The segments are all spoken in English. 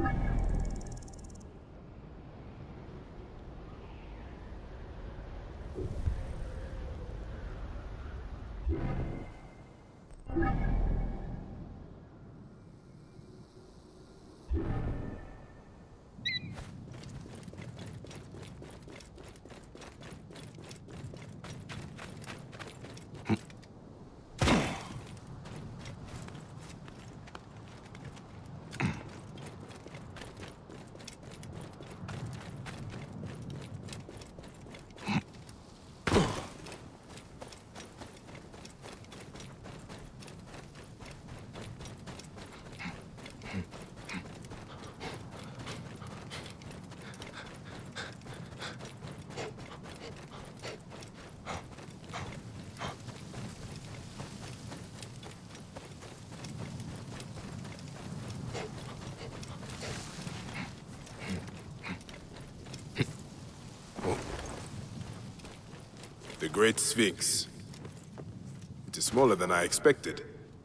The Great Sphinx. It is smaller than I expected.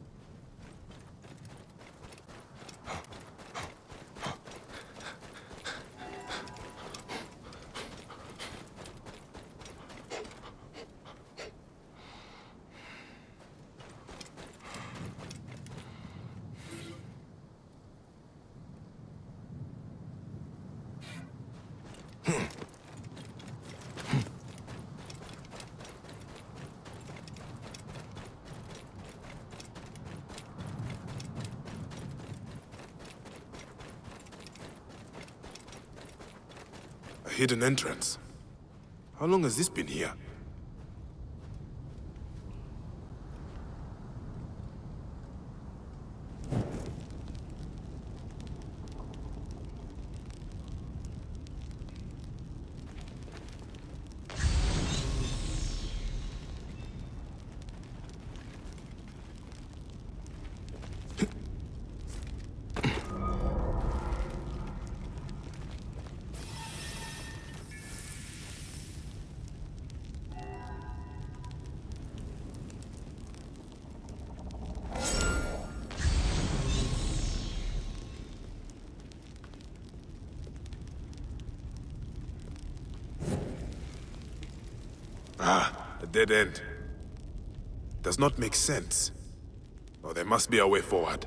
A hidden entrance. How long has this been here? A dead end. Does not make sense. Oh, there must be a way forward.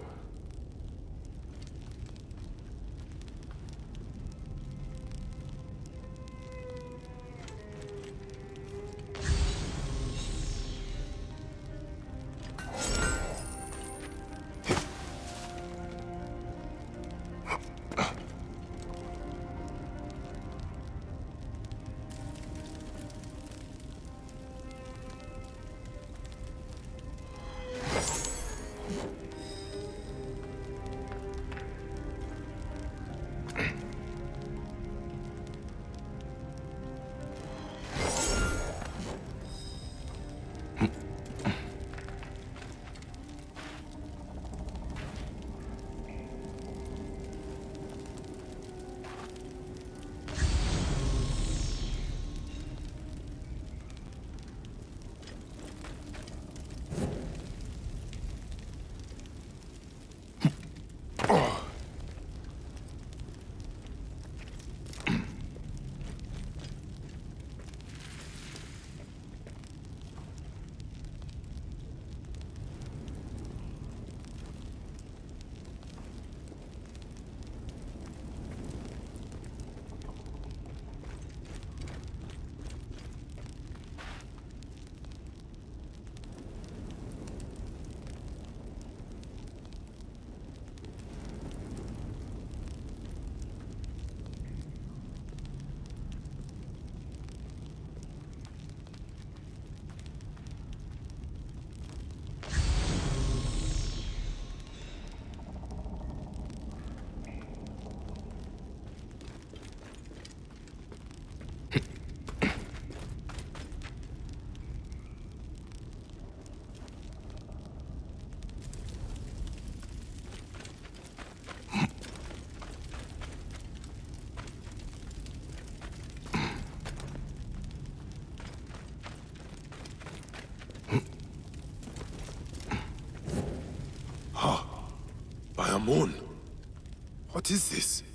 By a moon. What is this?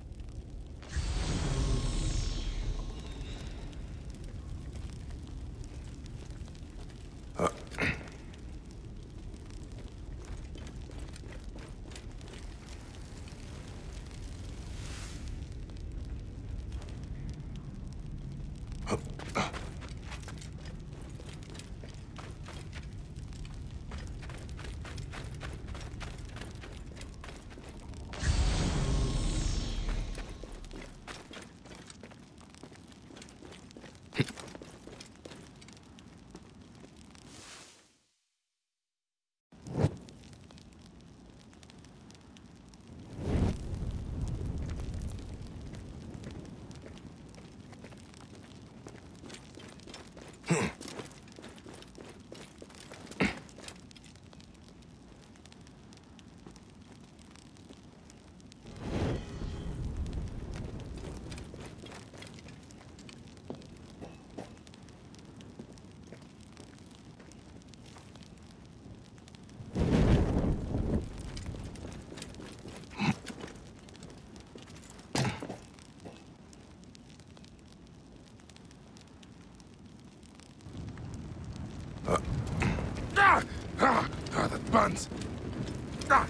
That burns. Ah!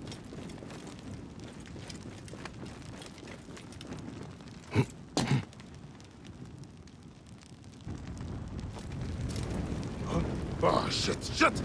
Oh, shit!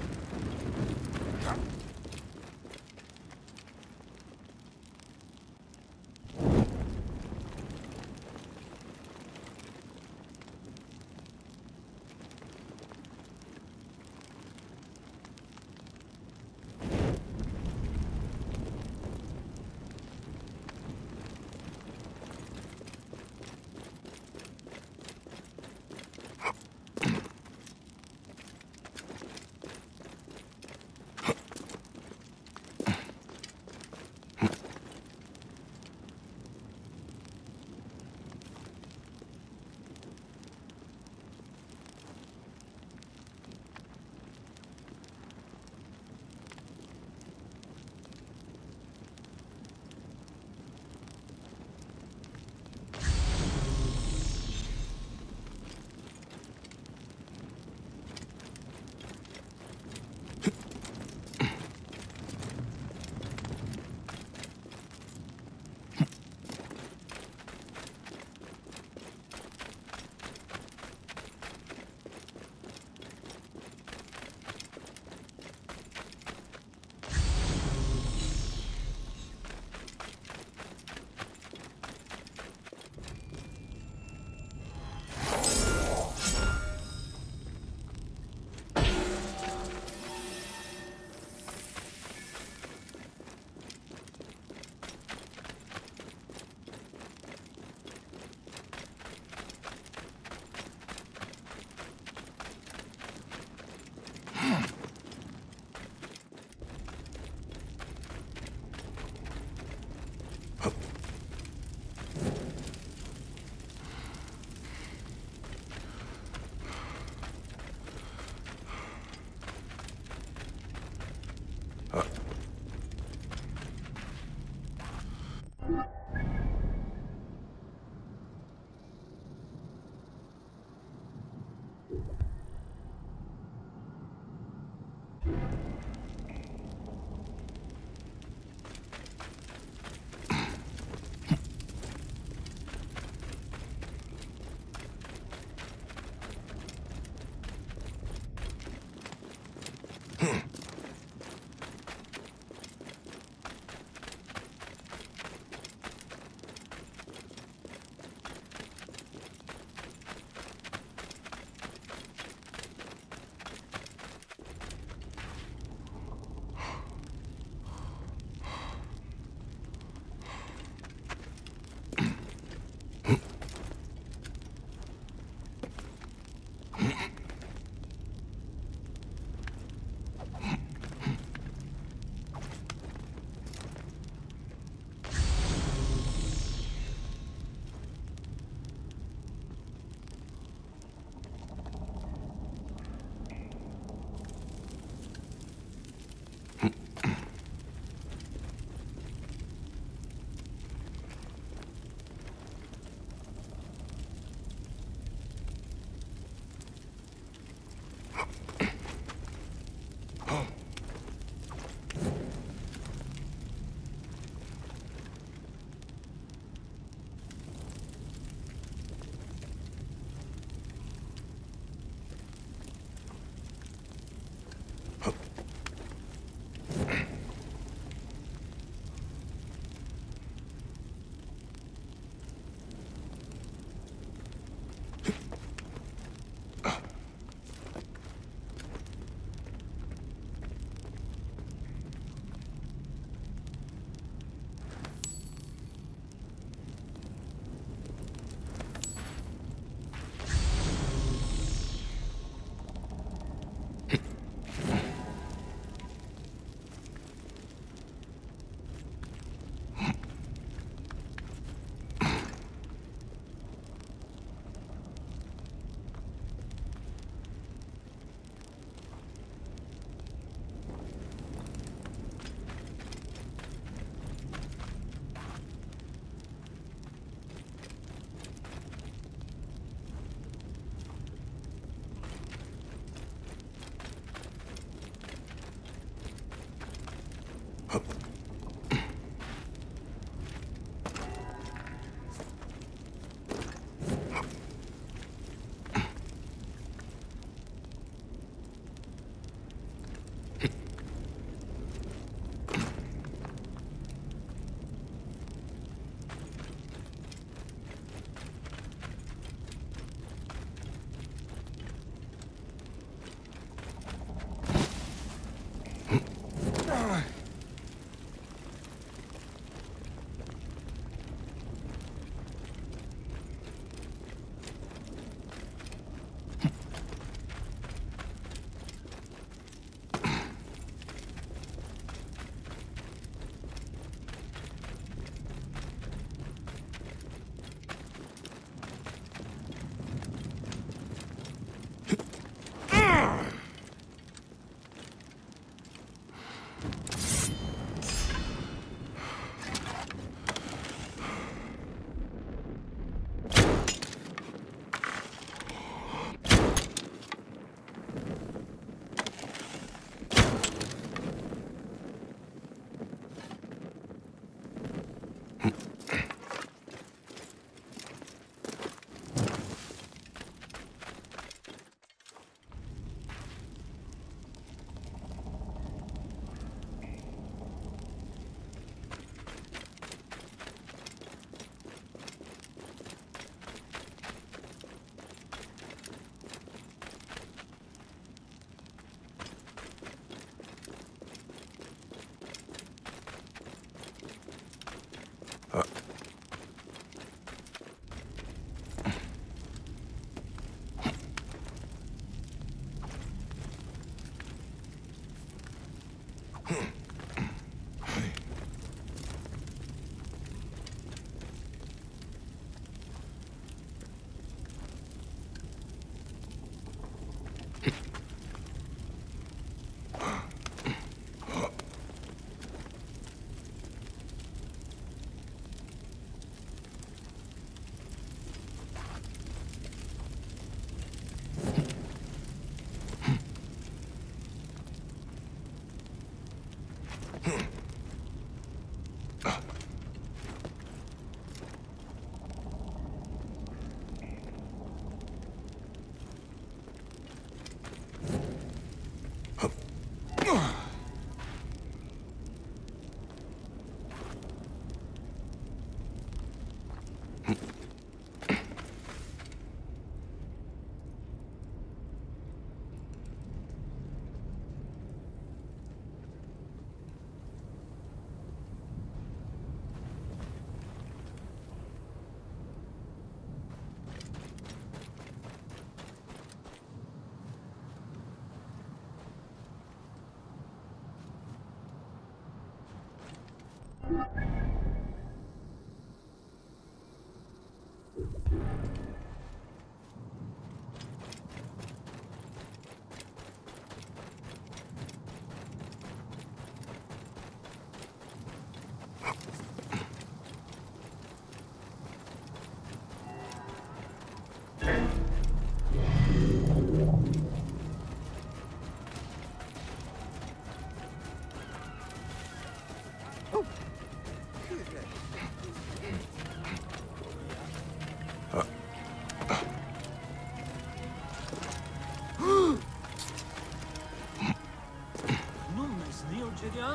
Gideon?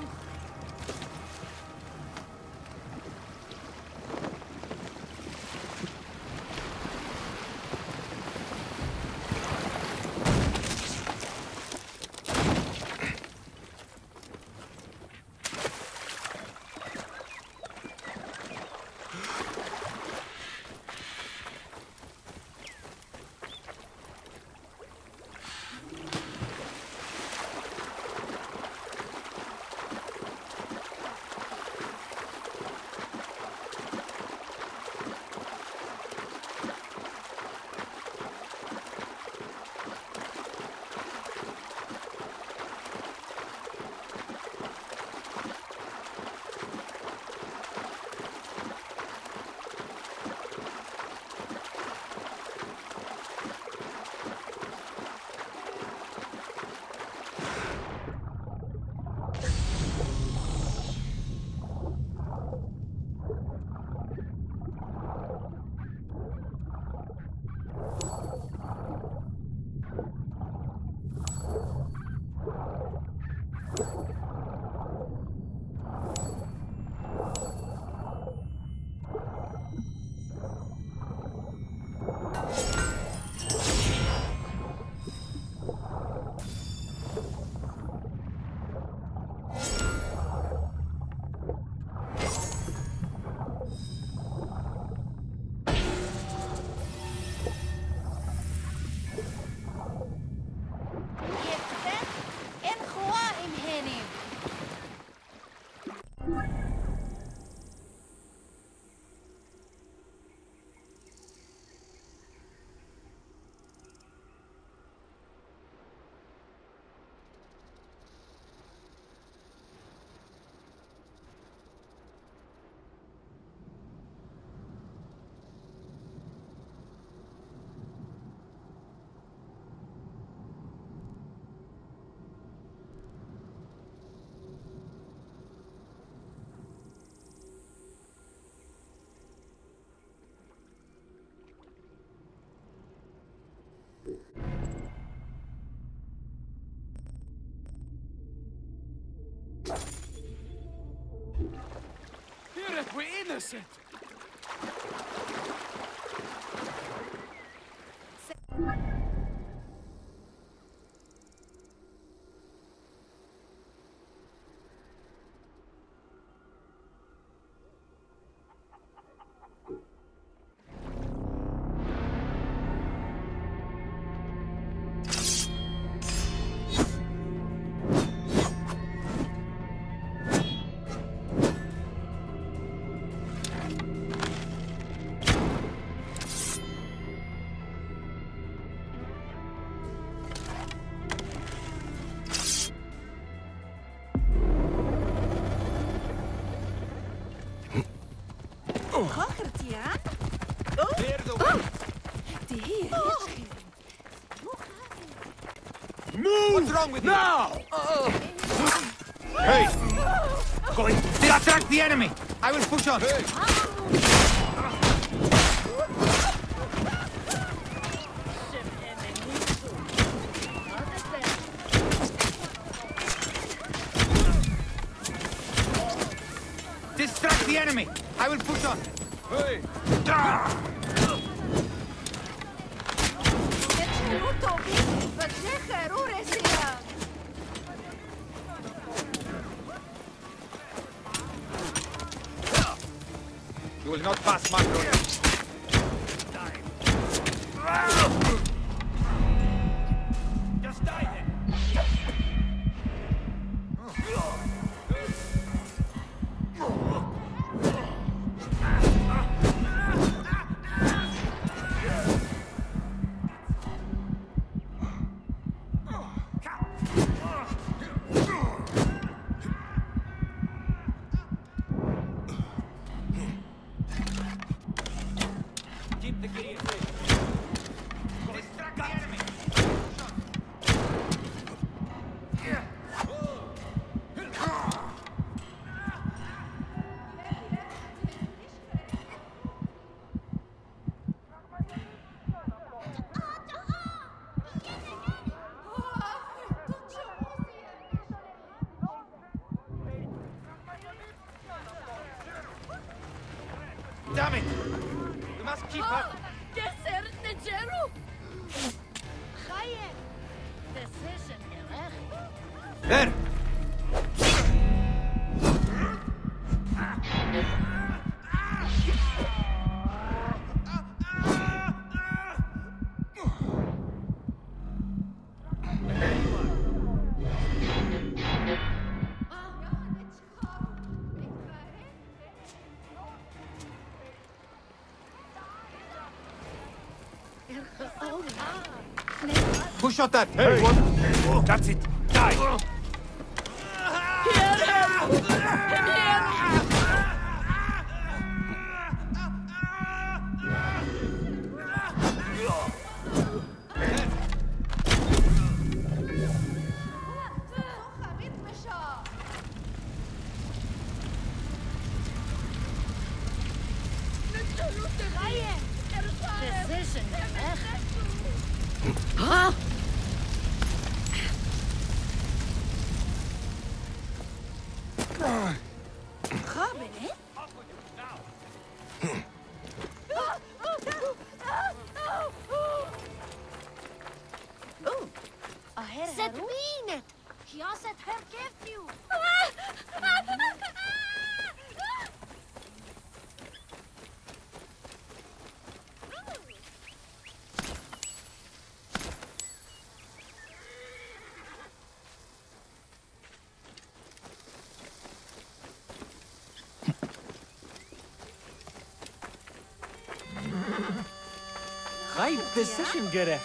Here, we're innocent! Kochertjan? Clear the way. Die hier. Move! What's wrong with you? Now! Hey! Going to distract the enemy! I will push on! Distract the enemy! I will push on! Hey! You will not pass my road. Just die then! Keep the gear safe. Distract the enemy! Damn it! We must keep up! There! Who shot that? Hey, what? That's it! Die! Zet mine! Ja, zet herkeft u! Right decision, Geref.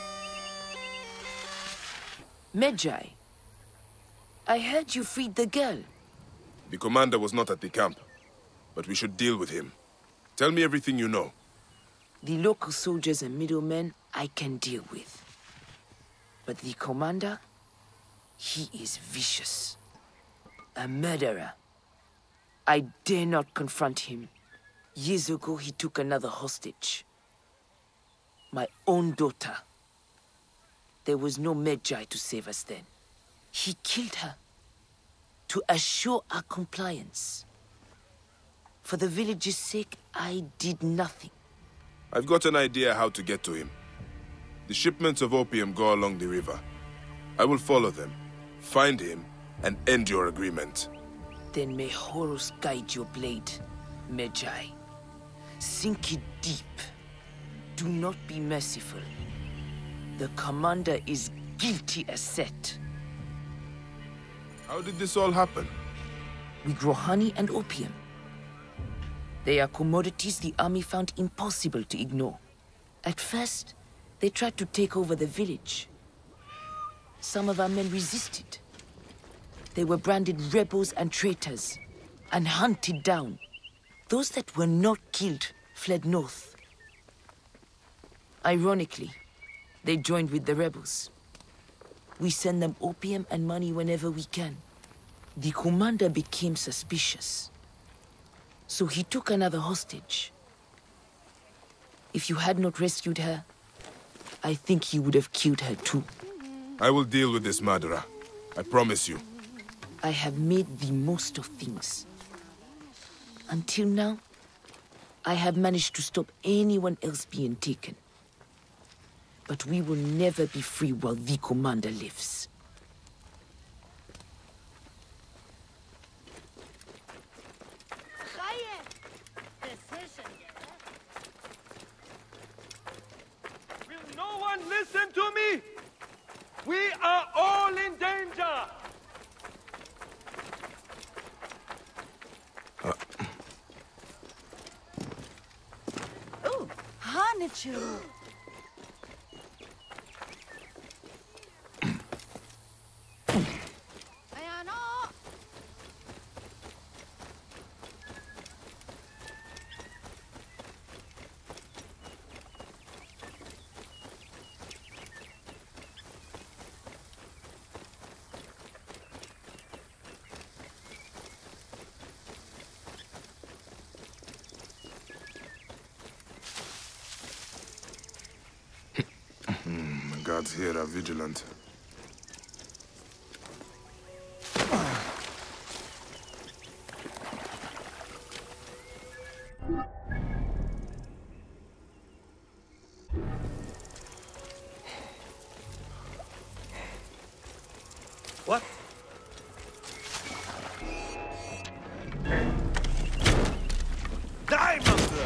Medjay, I heard you freed the girl. The commander was not at the camp, but we should deal with him. Tell me everything you know. The local soldiers and middlemen I can deal with. But the commander, he is vicious. A murderer. I dare not confront him. Years ago, he took another hostage. My own daughter. There was no Medjay to save us then. He killed her to assure our compliance. For the village's sake, I did nothing. I've got an idea how to get to him. The shipments of opium go along the river. I will follow them, find him, and end your agreement. Then may Horus guide your blade, Medjay. Sink it deep. Do not be merciful. The commander is guilty as set. How did this all happen? We grow honey and opium. They are commodities the army found impossible to ignore. At first, they tried to take over the village. Some of our men resisted. They were branded rebels and traitors, and hunted down. Those that were not killed fled north. Ironically, they joined with the rebels. We send them opium and money whenever we can. The commander became suspicious, so he took another hostage. If you had not rescued her, I think he would have killed her too. I will deal with this murderer. I promise you. I have made the most of things. Until now, I have managed to stop anyone else being taken. But we will never be free while the commander lives. Will no one listen to me? We are all in danger! Oh, Hanichu! The guards here are vigilant. What? Die, monster!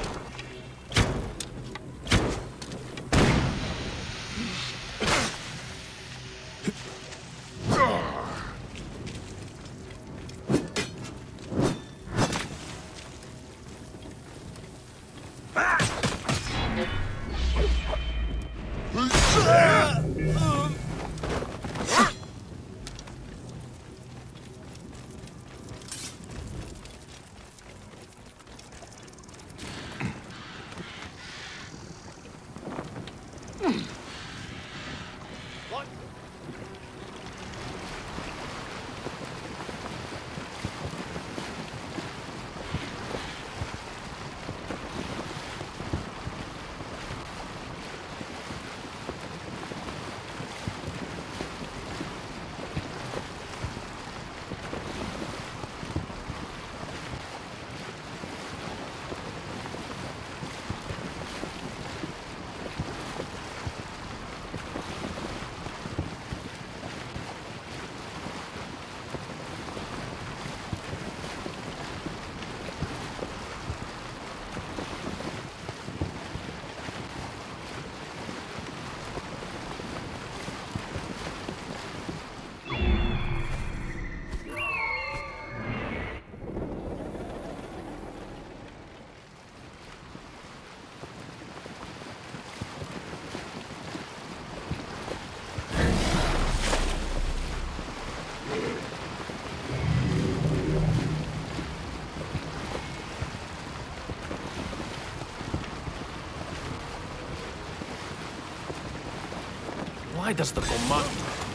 Why does the command...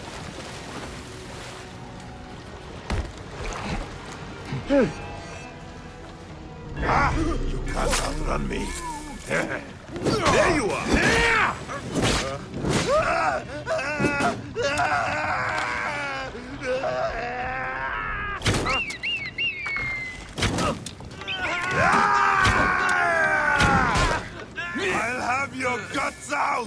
You can't outrun me. There you are! I'll have your guts out!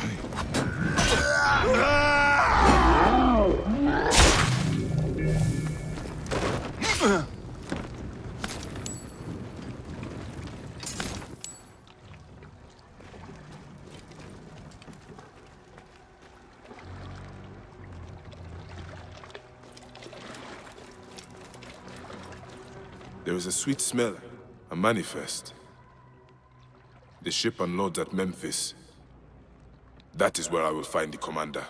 There is a sweet smell, a manifest. The ship unloads at Memphis. That is where I will find the commander.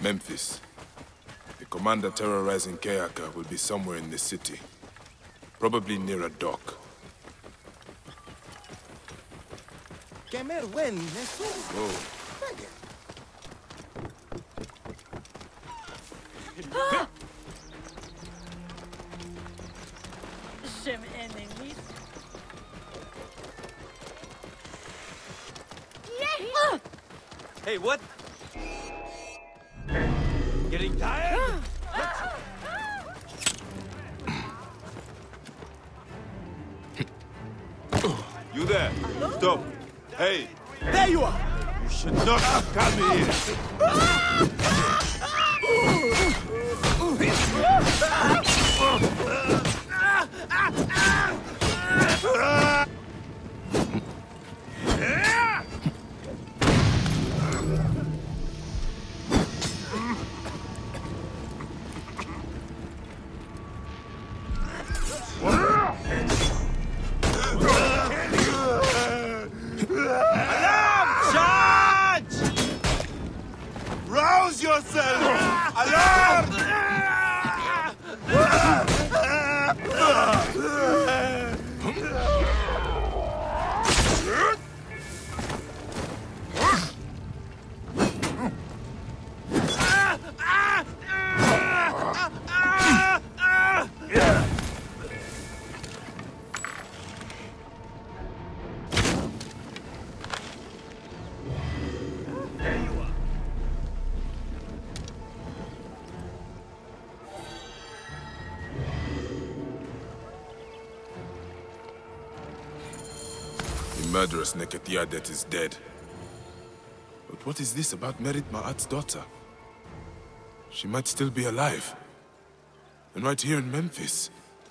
Memphis. The commander terrorizing Kayaka will be somewhere in the city. Probably near a dock. Whoa. Hey, what? Getting tired? You there? Stop. Hey, There you are! you should not have come here. Rouse yourself! Alarm! The murderous Neketiadet is dead. But what is this about Merit Ma'at's daughter? She might still be alive. And right here in Memphis.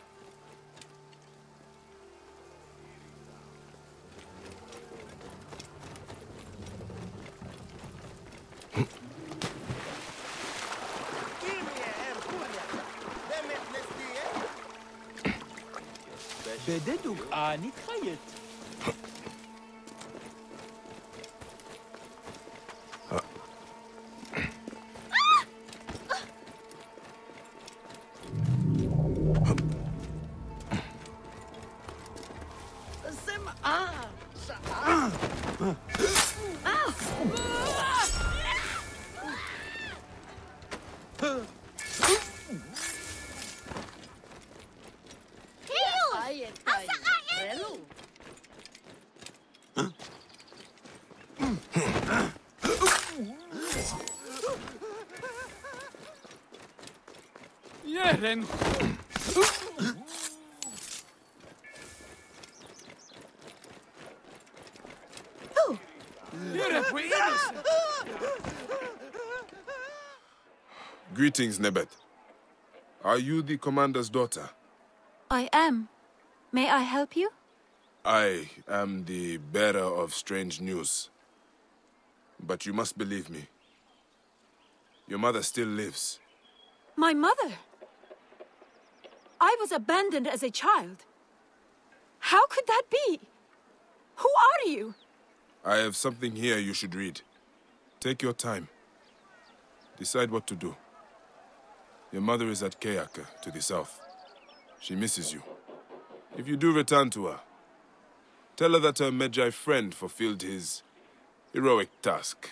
بددك آني تخيط. Yeren! Greetings, Nebet. Are you the commander's daughter? I am. May I help you? I am the bearer of strange news. But you must believe me. Your mother still lives. My mother? I was abandoned as a child. How could that be? Who are you? I have something here you should read. Take your time. Decide what to do. Your mother is at Kayaka, to the south. She misses you. If you do return to her, tell her that her Medjay friend fulfilled his heroic task.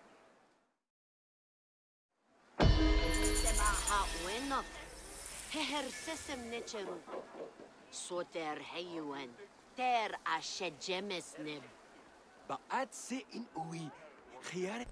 بعد سئن قوي خيار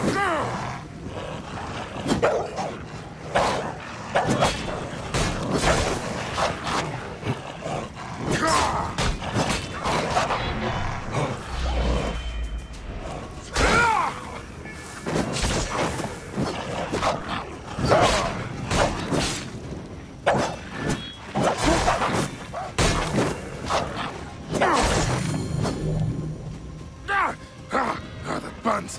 The buns!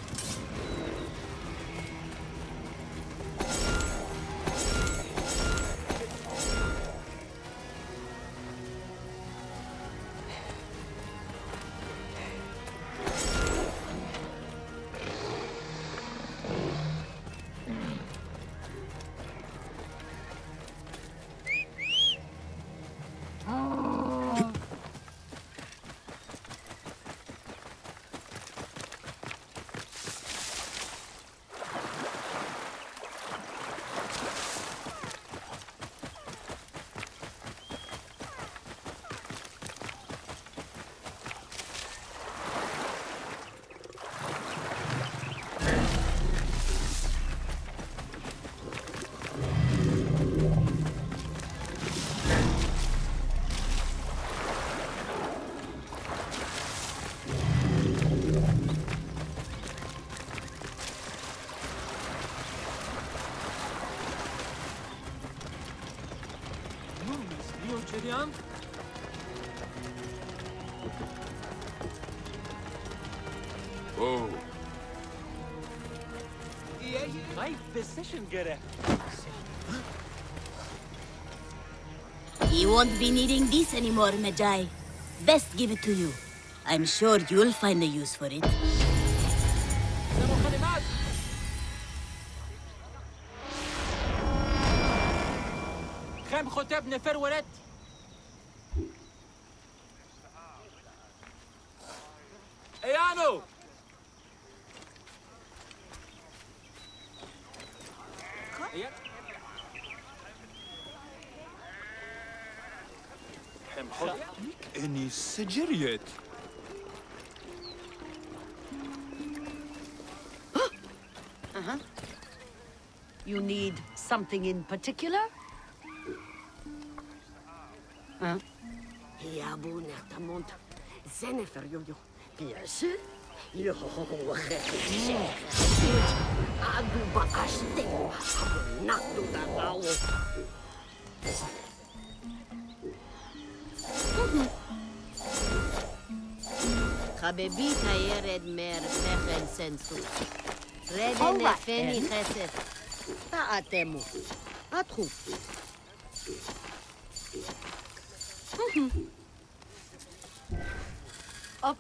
Oh. My physician get You won't be needing this anymore, Medjay. Best give it to you. I'm sure you'll find a use for it. خيم خطاب نفر ولد. ايانو. إني سجريت. You need something in particular? Huh? Yabuna tamont. Zenefer yo. Yes? Yo, Adu ba ashte. Nakdu da awo. Habebita yered mer fechen sensu. Reden nefeni chesed. Taatemu. Atru. Up.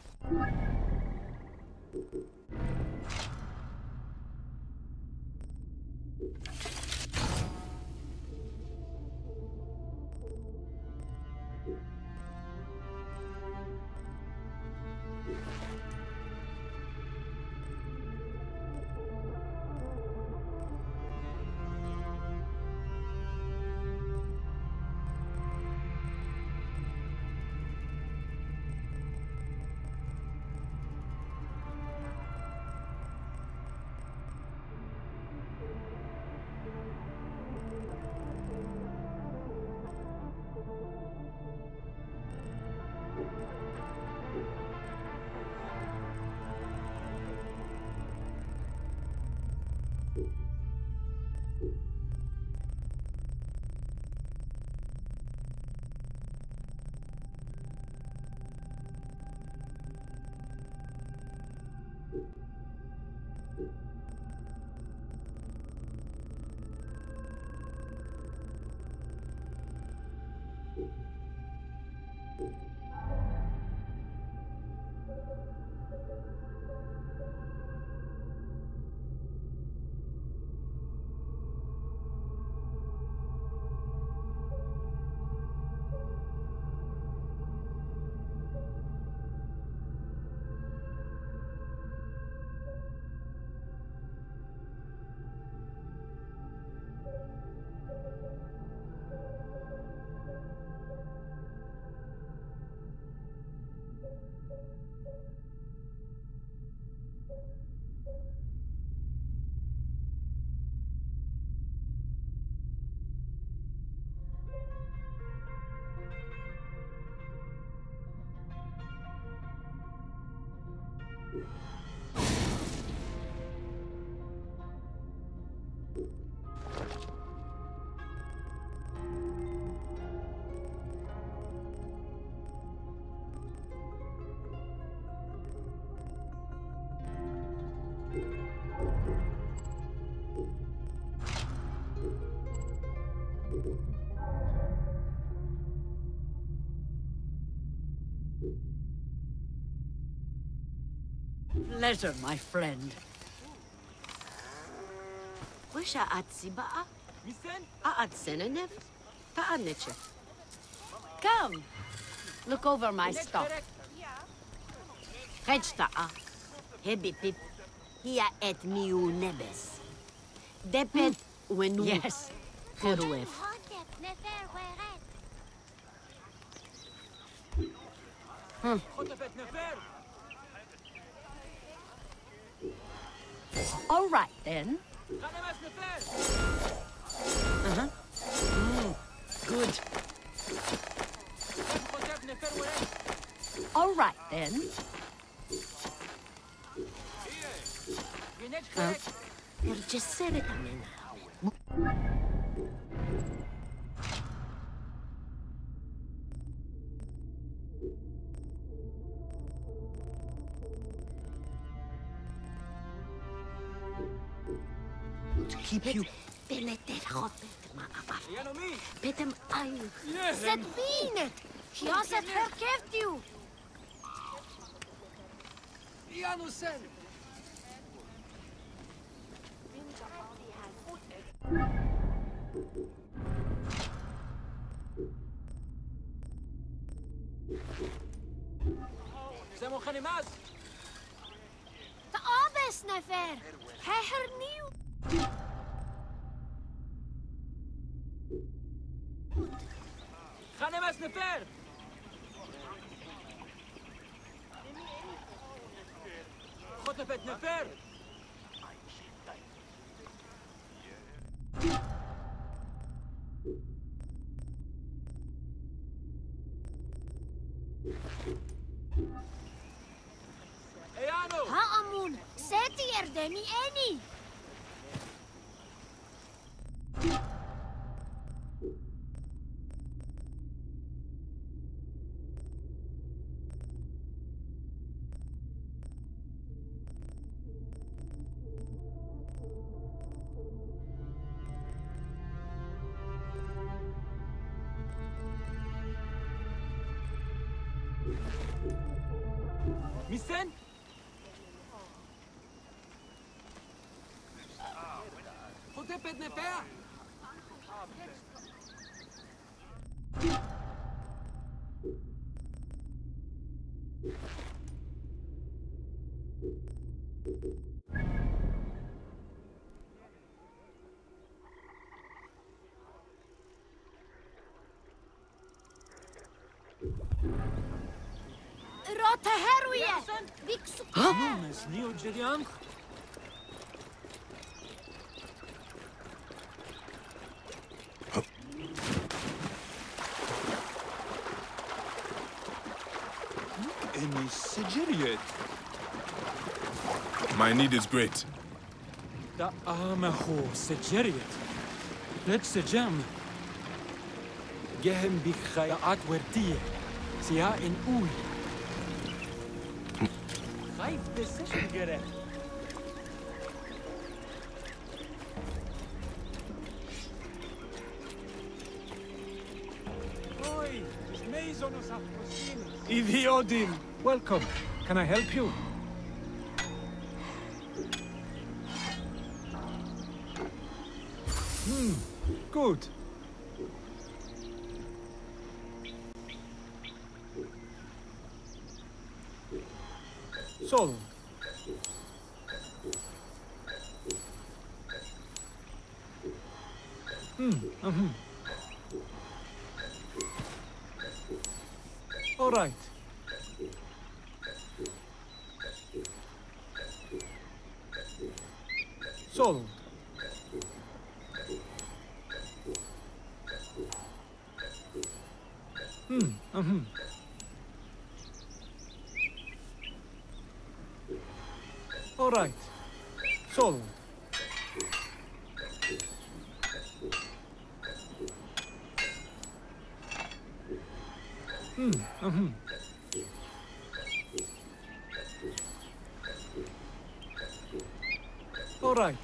pleasure, my friend. وش أتسي بقى؟ Senenev? Ta'anneche. Come, look over my stuff. Hejta'a. هبي بيب هي ات ميو نبس دبت ونو Yes, خروف all right then. Good. All right then. الجسارة منها To keep you. بلتر خطت مع أبا بدم أيو سدبينت خياست هركفتيو تقابس نفر ههرنيو خانمس نفر خطفت نفر ايانو ها أمون ساتي يردمي أني ميسن خطفت نفر راتا هروية بيكسو نيو جريان إني سجريت. My need is great. دا آمخو سجريت لك سجام جهم بك خياطات وردية سياء أول خايف دسشن جره Ivi Odin, welcome. Can I help you? Good. Sold. All right. Sold. All right. Sold. All right.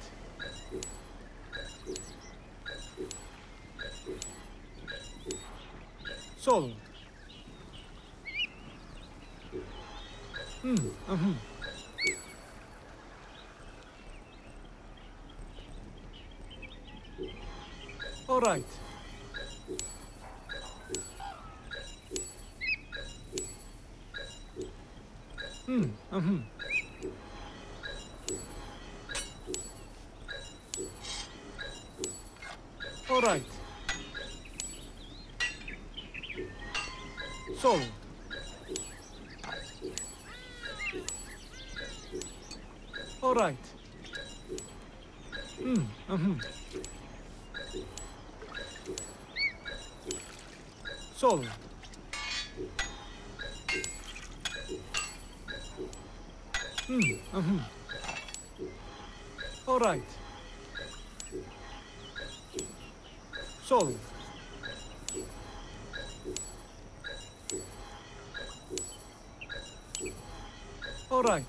Sold. All right. All right. Sold. All right. Sold. All right. Sold. All right.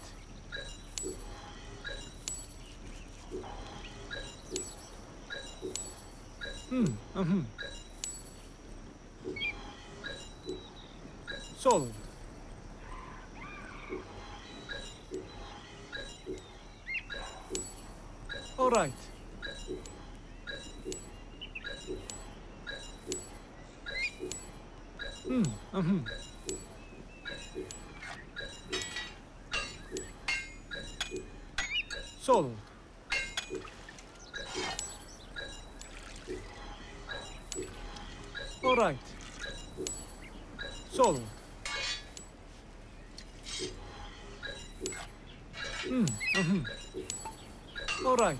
Sold. All right. Sold. All right. Sold. All right.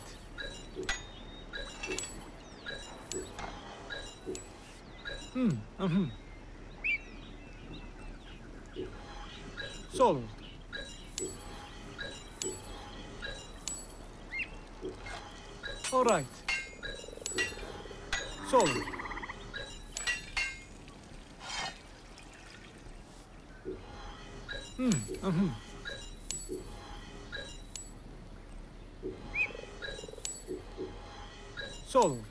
Sold. All right. Sold. Sold.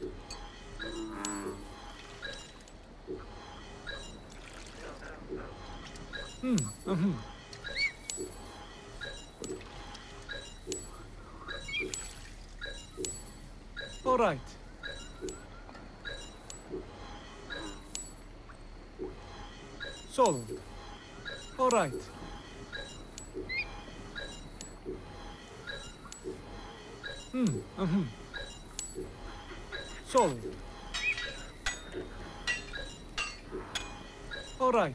All right. Sold. All right. Sold. All right.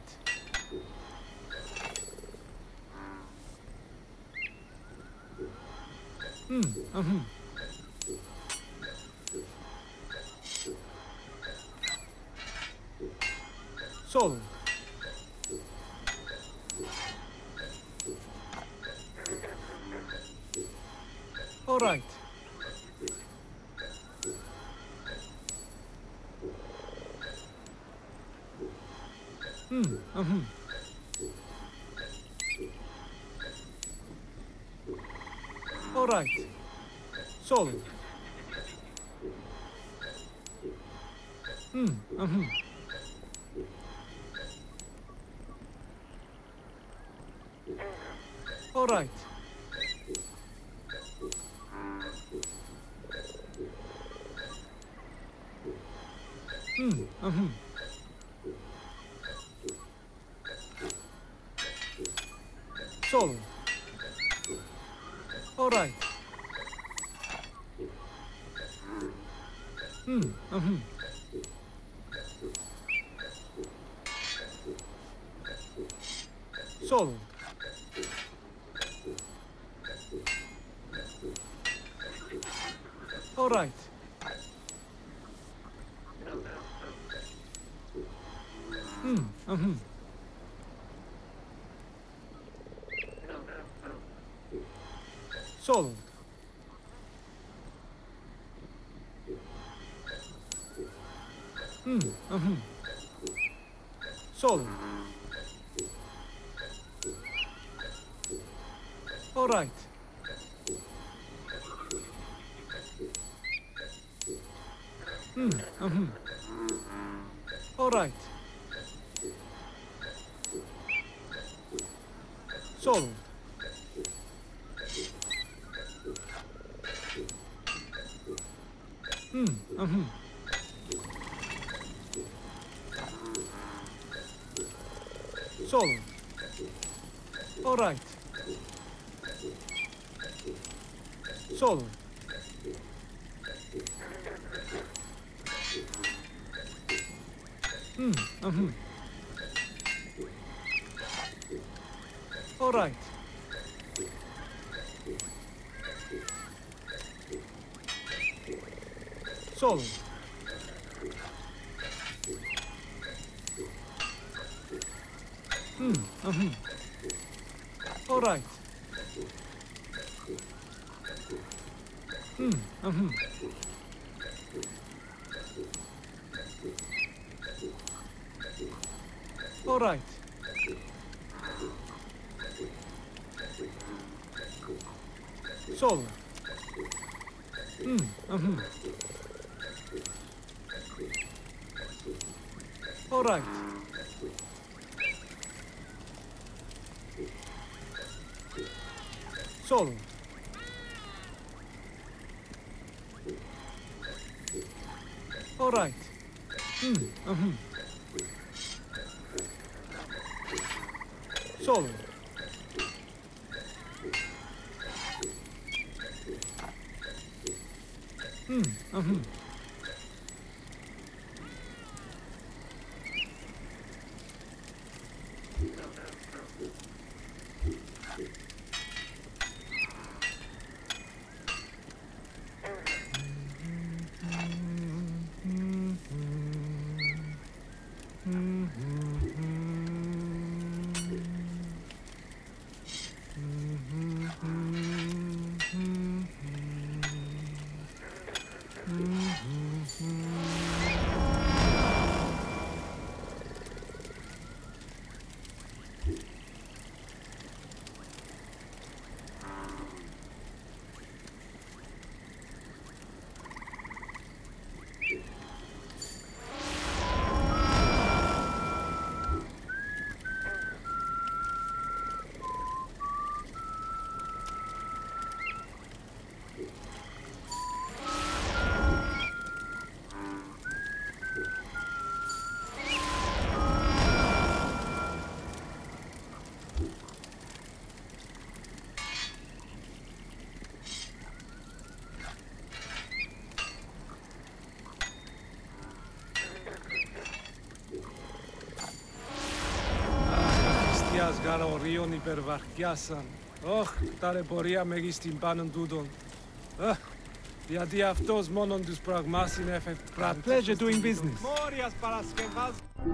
Sold. All right. All right. Sold. All right. Sold. All right. Sold. All right. Sold. Sold. All right. All right. Sold. Solo. All right. Solo. All right. Solo. All right. All right. Solo. All right. Solo. All right. Solo. Γάρα ορίων υπερβαρκιάσαν. Ωχ, τα ρεπορία μεγίστην πάνων τούτον. Γιατί αυτός μόνον τους πραγμάς είναι εφευπράτης. Pleasure doing business. Μόριας Παρασκευάς.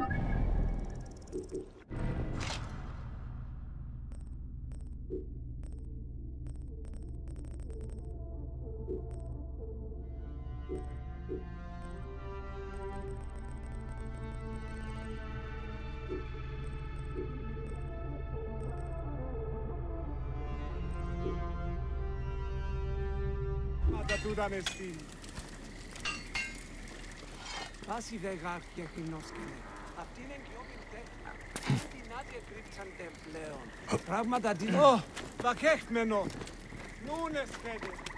Τούταν εστί. Βάση δεγάρ και χνόσκελε. Αυτή είναι γιόμιν τέχνα. Την άδεια κρύψαντε πλέον. Πράγματα τι... Ω, βακέχμενο. Νούνες χέδες.